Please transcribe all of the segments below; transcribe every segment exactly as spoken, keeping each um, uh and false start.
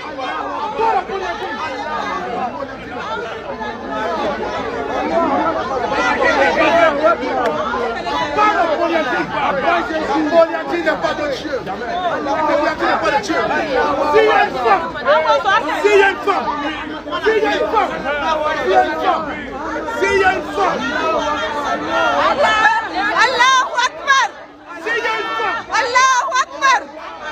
Jésus n'est pas de Dieu. Jésus n'est pas de Dieu. S'il y a une femme, s'il y a une femme, s'il y a une femme, s'il y a une femme, s'il y a une femme, Allahu Akbar, s'il y a une femme, Allahu Akbar.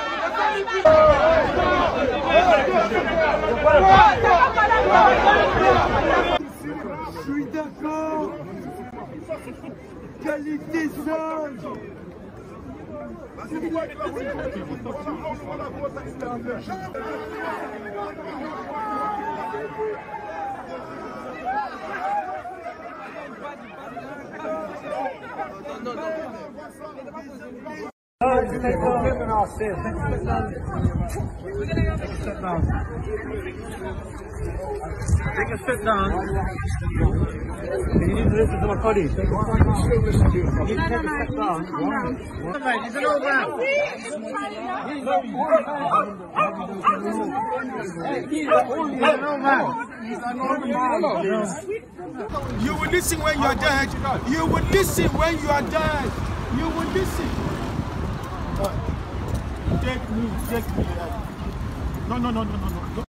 Je suis d'accord. Qualité sage. Take a step down. You need to listen to my colleague. You need to take a step down. He's an old man. He's an old man. you will listen when you are dead. You will listen when you are dead. You will listen. Take me, take me. No, no, no, no, no, no.